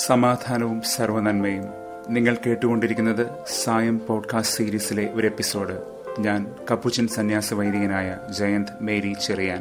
സമാധാനവും സർവ്വനന്മയും. നിങ്ങൾ കേട്ടുകൊണ്ടിരിക്കുന്നത് സായം പോഡ്കാസ്റ്റ് സീരീസിലെ ഒരു എപ്പിസോഡ്. ഞാൻ കപ്പുച്ചൻ സന്യാസ വൈദികനായ 𝗙𝗜𝗦𝗛𝗏.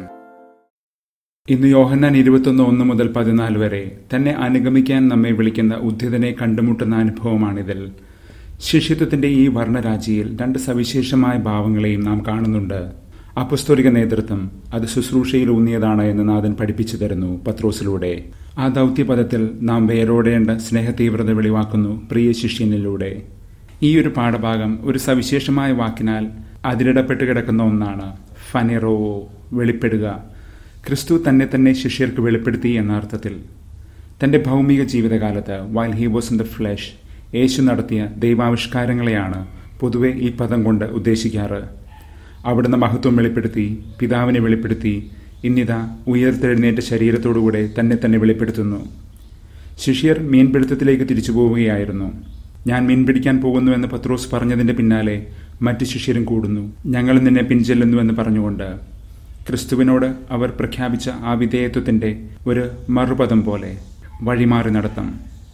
ഇന്ന് യോഹന്നാൻ 21:1-14 വരെ തന്നെ അനുഗമിക്കാൻ നമ്മെ വിളിക്കുന്ന ഉദ്ധിതനെ കണ്ടുമുട്ടുന്ന അനുഭവമാണിതിൽ. ശിഷ്യത്വത്തിന്റെ ഈ വർണ്ണരാജിയിൽ രണ്ട് സവിശേഷമായ ഭാവങ്ങളെയും നാം കാണുന്നുണ്ട്. അപ്പസ്തോലിക നേതൃത്വം അത് ശുശ്രൂഷയിൽ ഊന്നിയതാണ് എന്ന് നാഥൻ പഠിപ്പിച്ചു തരുന്നു പത്രോസിലൂടെ. ആ ദൗത്യപദത്തിൽ നാം വേരോടേണ്ട സ്നേഹതീവ്രത വെളിവാക്കുന്നു പ്രിയ ശിഷ്യനിലൂടെ. ഈ ഒരു പാഠഭാഗം ഒരു സവിശേഷമായ വാക്കിനാൽ അതിരിടപ്പെട്ട് കിടക്കുന്ന ഒന്നാണ്. ഫനെറോ, വെളിപ്പെടുക. ക്രിസ്തു തന്നെ ശിഷ്യർക്ക് വെളിപ്പെടുത്തി എന്ന അർത്ഥത്തിൽ. തന്റെ ഭൗമിക ജീവിതകാലത്ത് while he was in the flesh യേശു നടത്തിയ ദൈവാവിഷ്കാരങ്ങളെയാണ് പൊതുവെ ഈ പദം കൊണ്ട് ഉദ്ദേശിക്കാറ്. അവിടുന്ന് മഹത്വം വെളിപ്പെടുത്തി, പിതാവിനെ വെളിപ്പെടുത്തി, ഇന്നിതാ ഉയർത്തെഴുന്നേറ്റ ശരീരത്തോടുകൂടെ തന്നെ വെളിപ്പെടുത്തുന്നു. ശിഷ്യർ മീൻപിടുത്തത്തിലേക്ക് തിരിച്ചു പോവുകയായിരുന്നു. ഞാൻ മീൻ പിടിക്കാൻ പോകുന്നുവെന്ന് പത്രോസ് പറഞ്ഞതിന്റെ പിന്നാലെ മറ്റു ശിഷ്യരും കൂടുന്നു. ഞങ്ങൾ നിന്നെ പിൻചെല്ലുന്നുവെന്ന് പറഞ്ഞുകൊണ്ട് ക്രിസ്തുവിനോട് അവർ പ്രഖ്യാപിച്ച ആ വിധേയത്വത്തിന്റെ ഒരു മറുപദം പോലെ വഴിമാറി നടത്തം.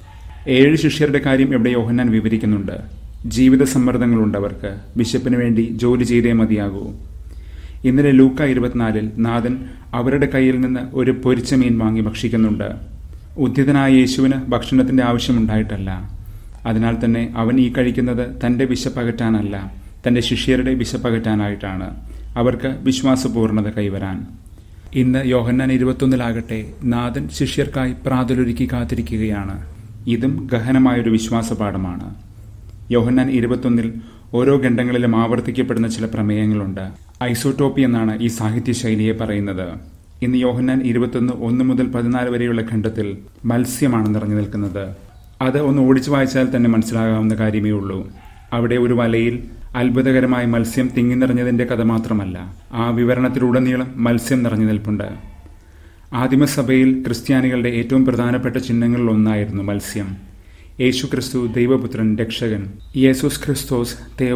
7 ശിഷ്യരുടെ കാര്യം ഇവിടെ യോഹന്നാൻ വിവരിക്കുന്നുണ്ട്. ജീവിത സമ്മർദ്ദങ്ങളുണ്ടവർക്ക്. വിശപ്പിന് വേണ്ടി ജോലി ചെയ്തേ മതിയാകൂ. ഇന്നലെ ലൂക്ക 24 നാഥൻ അവരുടെ കയ്യിൽ നിന്ന് ഒരു പൊരിച്ച മീൻ വാങ്ങി ഭക്ഷിക്കുന്നുണ്ട്. ഉദ്ധിതനായ യേശുവിന് ഭക്ഷണത്തിന്റെ ആവശ്യമുണ്ടായിട്ടല്ല. അതിനാൽ തന്നെ അവൻ ഈ കഴിക്കുന്നത് തന്റെ വിശപ്പകറ്റാനല്ല, തന്റെ ശിഷ്യരുടെ വിശപ്പകറ്റാനായിട്ടാണ്, അവർക്ക് വിശ്വാസപൂർണത കൈവരാൻ. ഇന്ന് യോഹന്നാൻ 21 നാഥൻ ശിഷ്യർക്കായി പ്രാതലൊരുക്കി കാത്തിരിക്കുകയാണ്. ഇതും ഗഹനമായൊരു വിശ്വാസപാഠമാണ്. യോഹന്നാൻ 21 ഓരോ ഖണ്ഡങ്ങളിലും ആവർത്തിക്കപ്പെടുന്ന ചില പ്രമേയങ്ങളുണ്ട്. ഐസോടോപ്പി എന്നാണ് ഈ സാഹിത്യ ശൈലിയെ പറയുന്നത്. ഇന്ന് യോഹന്നാൻ 21:1-14 വരെയുള്ള ഖണ്ഡത്തിൽ മത്സ്യമാണ് നിറഞ്ഞു നിൽക്കുന്നത്. അത് ഒന്ന് ഓടിച്ചു വായിച്ചാൽ തന്നെ മനസ്സിലാകാവുന്ന കാര്യമേ ഉള്ളൂ. അവിടെ ഒരു വലയിൽ അത്ഭുതകരമായ മത്സ്യം തിങ്ങി നിറഞ്ഞതിന്റെ കഥ മാത്രമല്ല, ആ വിവരണത്തിലുടനീളം മത്സ്യം നിറഞ്ഞു നിൽപ്പുണ്ട്. ആദിമസഭയിൽ ക്രിസ്ത്യാനികളുടെ ഏറ്റവും പ്രധാനപ്പെട്ട ചിഹ്നങ്ങളിൽ ഒന്നായിരുന്നു മത്സ്യം. യേശു ക്രിസ്തു ദൈവപുത്രൻ, രക്ഷകൻ, യേസുസ് ക്രിസ്തോസ്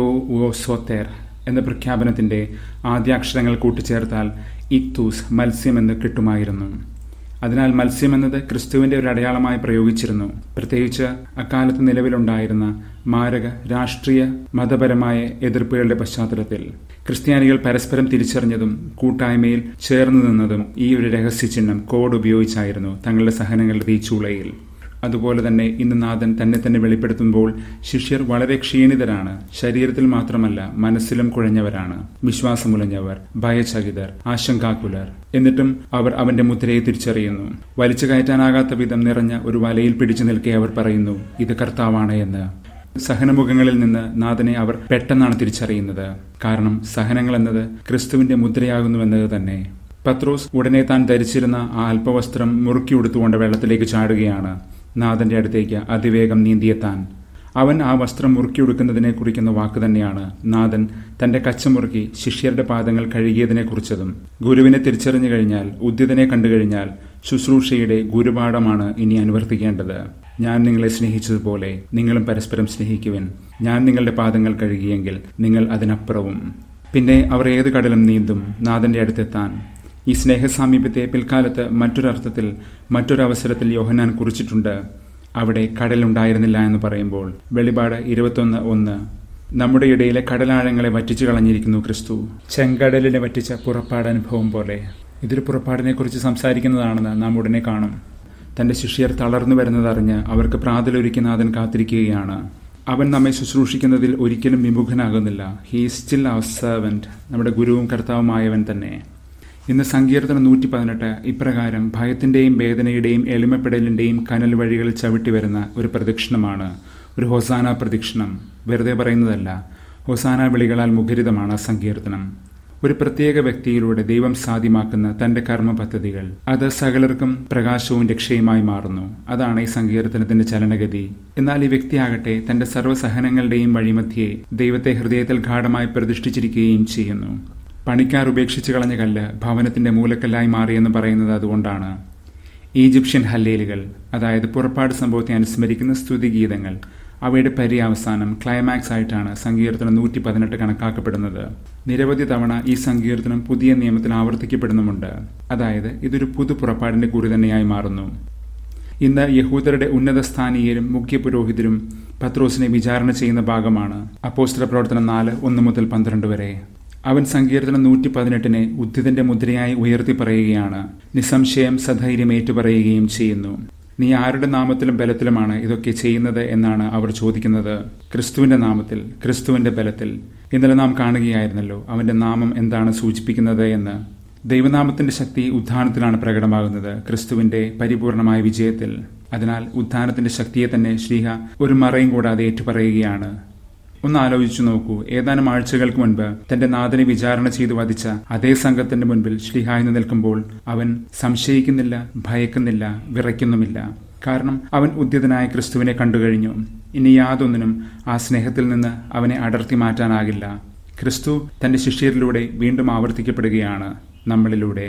𝗙𝗜𝗦𝗏𝟐 എന്ന പ്രഖ്യാപനത്തിന്റെ ആദ്യാക്ഷരങ്ങൾ കൂട്ടിച്ചേർത്താൽ ഇക്തൂസ്, മത്സ്യമെന്ന് കിട്ടുമായിരുന്നു. അതിനാൽ മത്സ്യമെന്നത് ക്രിസ്തുവിന്റെ ഒരു അടയാളമായി പ്രയോഗിച്ചിരുന്നു. പ്രത്യേകിച്ച് അക്കാലത്ത് നിലവിലുണ്ടായിരുന്ന മാരക രാഷ്ട്രീയ മതപരമായ എതിർപ്പുകളുടെ പശ്ചാത്തലത്തിൽ ക്രിസ്ത്യാനികൾ പരസ്പരം തിരിച്ചറിഞ്ഞതും കൂട്ടായ്മയിൽ ചേർന്നു നിന്നതും ഈ ഒരു രഹസ്യചിഹ്നം കോഡ് ഉപയോഗിച്ചായിരുന്നു തങ്ങളുടെ സഹനങ്ങളുടെ തീച്ചൂളയിൽ. അതുപോലെ തന്നെ ഇന്ന് നാഥൻ തന്നെ വെളിപ്പെടുത്തുമ്പോൾ ശിഷ്യർ വളരെ ക്ഷീണിതരാണ്. ശരീരത്തിൽ മാത്രമല്ല, മനസ്സിലും കുഴഞ്ഞവരാണ്, വിശ്വാസമുലഞ്ഞവർ, ഭയചകിതർ, ആശങ്കാകുലർ. എന്നിട്ടും അവർ അവന്റെ മുദ്രയെ തിരിച്ചറിയുന്നു. വലിച്ചു കയറ്റാനാകാത്ത വിധം നിറഞ്ഞ ഒരു വലയിൽ പിടിച്ചു നിൽക്കെ അവർ പറയുന്നു, ഇത് കർത്താവാണ് എന്ന്. സഹനമുഖങ്ങളിൽ നിന്ന് നാഥനെ അവർ പെട്ടെന്നാണ് തിരിച്ചറിയുന്നത്. കാരണം സഹനങ്ങൾ എന്നത് ക്രിസ്തുവിന്റെ മുദ്രയാകുന്നുവെന്നത് തന്നെ. പത്രോസ് ഉടനെ താൻ ധരിച്ചിരുന്ന ആ അല്പവസ്ത്രം മുറുക്കി ഉടുത്തുകൊണ്ട് വെള്ളത്തിലേക്ക് ചാടുകയാണ്. നാഥന്റെ അടുത്തേക്ക് അതിവേഗം നീന്തിയെത്താൻ. അവൻ ആ വസ്ത്രം മുറുക്കിയെടുക്കുന്നതിനെ കുറിക്കുന്ന വാക്ക് തന്നെയാണ് നാഥൻ തന്റെ കച്ചമുറുക്കി ശിഷ്യരുടെ പാദങ്ങൾ കഴുകിയതിനെ കുറിച്ചതും. ഗുരുവിനെ തിരിച്ചറിഞ്ഞു കഴിഞ്ഞാൽ, ഉദ്ധിതനെ കണ്ടുകഴിഞ്ഞാൽ ശുശ്രൂഷയുടെ ഗുരുപാഠമാണ് ഇനി അനുവർത്തിക്കേണ്ടത്. ഞാൻ നിങ്ങളെ സ്നേഹിച്ചതുപോലെ നിങ്ങളും പരസ്പരം സ്നേഹിക്കുവിൻ. ഞാൻ നിങ്ങളുടെ പാദങ്ങൾ കഴുകിയെങ്കിൽ നിങ്ങൾ അതിനപ്പുറവും. പിന്നെ അവർ ഏത് കടലും നീന്തും നാഥന്റെ അടുത്തെത്താൻ. ഈ സ്നേഹസാമീപ്യത്തെ പിൽക്കാലത്ത് മറ്റൊരർത്ഥത്തിൽ മറ്റൊരവസരത്തിൽ യോഹന്നാൻ കുറിച്ചിട്ടുണ്ട്. അവിടെ കടലുണ്ടായിരുന്നില്ല എന്ന് പറയുമ്പോൾ വെളിപാട് 21:1 നമ്മുടെ ഇടയിലെ കടലാഴങ്ങളെ വറ്റിച്ചു കളഞ്ഞിരിക്കുന്നു ക്രിസ്തു. ചെങ്കടലിനെ വറ്റിച്ച പുറപ്പാടനുഭവം പോലെ. ഇതൊരു പുറപ്പാടിനെ കുറിച്ച് സംസാരിക്കുന്നതാണെന്ന് നാം ഉടനെ കാണും. തന്റെ ശിഷ്യർ തളർന്നു വരുന്നതറിഞ്ഞ് അവർക്ക് പ്രാതലൊരുക്കി നാഥൻ കാത്തിരിക്കുകയാണ്. അവൻ നമ്മെ ശുശ്രൂഷിക്കുന്നതിൽ ഒരിക്കലും വിമുഖനാകുന്നില്ല. He is still our servant, നമ്മുടെ ഗുരുവും കർത്താവുമായവൻ തന്നെ. ഇന്ന് സങ്കീർത്തനം 118 ഇപ്രകാരം ഭയത്തിന്റെയും വേദനയുടെയും എളിമപ്പെടലിന്റെയും കനൽ വഴികളിൽ ചവിട്ടി വരുന്ന ഒരു പ്രദക്ഷിണമാണ്, ഒരു ഹൊസാന പ്രദക്ഷിണം. വെറുതെ പറയുന്നതല്ല, ഹൊസാന വിളികളാൽ മുഖരിതമാണ് സങ്കീർത്തനം. ഒരു പ്രത്യേക വ്യക്തിയിലൂടെ ദൈവം സാധ്യമാക്കുന്ന തന്റെ കർമ്മ പദ്ധതികൾ, അത് സകലർക്കും പ്രകാശവും രക്ഷയുമായി മാറുന്നു. അതാണ് ഈ സങ്കീർത്തനത്തിന്റെ ചലനഗതി. എന്നാൽ ഈ വ്യക്തിയാകട്ടെ തന്റെ സർവ്വസഹനങ്ങളുടെയും വഴിമധ്യേ ദൈവത്തെ ഹൃദയത്തിൽ ഗാഢമായി പ്രതിഷ്ഠിച്ചിരിക്കുകയും ചെയ്യുന്നു. പണിക്കാർ ഉപേക്ഷിച്ചു കളഞ്ഞ കല്ല് ഭവനത്തിന്റെ മൂലക്കല്ലായി മാറിയെന്ന് പറയുന്നത് അതുകൊണ്ടാണ്. ഈജിപ്ഷ്യൻ ഹല്ലേലുകൾ, അതായത് പുറപ്പാട് സംഭവത്തെ അനുസ്മരിക്കുന്ന സ്തുതിഗീതങ്ങൾ, അവയുടെ പര്യാവസാനം ക്ലൈമാക്സ് ആയിട്ടാണ് സങ്കീർത്തനം 118 കണക്കാക്കപ്പെടുന്നത്. നിരവധി തവണ ഈ സങ്കീർത്തനം പുതിയ നിയമത്തിൽ ആവർത്തിക്കപ്പെടുന്നുമുണ്ട്. അതായത് ഇതൊരു പുതു പുറപ്പാടിന്റെ കുറി തന്നെയായി മാറുന്നു. ഇന്ന് യഹൂദരുടെ ഉന്നത സ്ഥാനീയരും മുഖ്യപുരോഹിതരും പത്രോസിനെ വിചാരണ ചെയ്യുന്ന ഭാഗമാണ്. അപ്പോസ്തല പ്രവർത്തനം 4:1-12 വരെ. അവൻ സങ്കീർത്തനം 118 ഉദ്ധിതന്റെ മുദ്രയായി ഉയർത്തി പറയുകയാണ്. നിസ്സംശയം സധൈര്യം ഏറ്റുപറയുകയും ചെയ്യുന്നു. നീ ആരുടെ നാമത്തിലും ബലത്തിലുമാണ് ഇതൊക്കെ ചെയ്യുന്നത് എന്നാണ് അവർ ചോദിക്കുന്നത്. ക്രിസ്തുവിന്റെ നാമത്തിൽ, ക്രിസ്തുവിന്റെ ബലത്തിൽ. ഇന്നലെ നാം കാണുകയായിരുന്നല്ലോ അവന്റെ നാമം എന്താണ് സൂചിപ്പിക്കുന്നത് എന്ന്. ദൈവനാമത്തിന്റെ ശക്തി ഉത്ഥാനത്തിലാണ് പ്രകടമാകുന്നത്, ക്രിസ്തുവിന്റെ പരിപൂർണമായ വിജയത്തിൽ. അതിനാൽ ഉത്ഥാനത്തിന്റെ ശക്തിയെ തന്നെ ശ്ലീഹ ഒരു മറയും കൂടാതെ ഏറ്റുപറയുകയാണ്. ഒന്ന് ആലോചിച്ചു നോക്കൂ. ഏതാനും ആഴ്ചകൾക്ക് മുൻപ് തന്റെ നാഥനെ വിചാരണ ചെയ്തു വധിച്ച അതേ സംഘത്തിന്റെ മുൻപിൽ ശ്ലീഹായിന്ന് നിൽക്കുമ്പോൾ അവൻ സംശയിക്കുന്നില്ല, ഭയക്കുന്നില്ല, വിറയ്ക്കുന്നുമില്ല. കാരണം അവൻ ഉദ്യതനായ ക്രിസ്തുവിനെ കണ്ടുകഴിഞ്ഞു. ഇനി യാതൊന്നിനും ആ സ്നേഹത്തിൽ നിന്ന് അവനെ അടർത്തി മാറ്റാനാകില്ല. ക്രിസ്തു തന്റെ ശിഷ്യരിലൂടെ വീണ്ടും ആവർത്തിക്കപ്പെടുകയാണ്, നമ്മളിലൂടെ.